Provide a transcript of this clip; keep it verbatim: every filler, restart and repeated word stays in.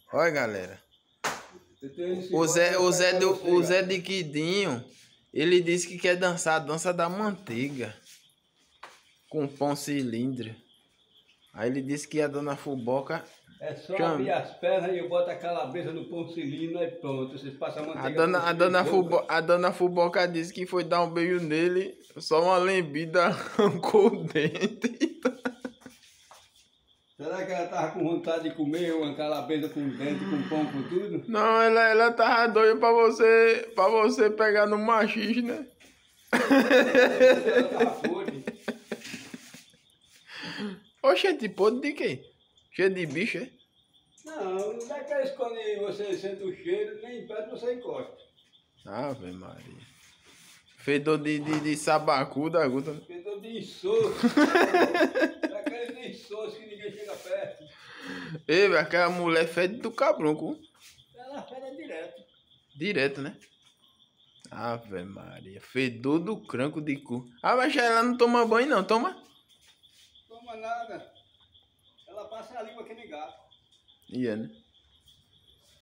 Olha, galera. O Zé, o, Zé do, o Zé de Quidinho, ele disse que quer dançar a dança da manteiga. Com pão cilindro. Aí ele disse que a dona Fuboca... É só chama. Abrir as pernas e eu boto a calabresa no pão cilindro e pronto. Vocês passam a manteiga. A dona, a, dona Fubo, a dona Fuboca disse que foi dar um beijo nele, só uma lembida arrancou o dente. Será que ela tava com vontade de comer uma calabresa com dente, com pão, com tudo? Não, ela, ela tava doida pra você, pra você pegar no machis, né? Ela tava podre. Oxente, podre de quê? Cheio de bicho, é? Não, não é que quando você sente o cheiro, nem perto você encosta. Ave Maria. Fedor de, de, de sabacu da gota. Fedor de insosso. É aquele insosso que ninguém chega perto. Ei, aquela mulher fede do cabrunco. Ela fede direto. Direto, né? Ave Maria. Fedor do cranco de cu. Ah, mas ela não toma banho não, toma? Toma nada. Ela passa a língua que nem gato. Ia, né?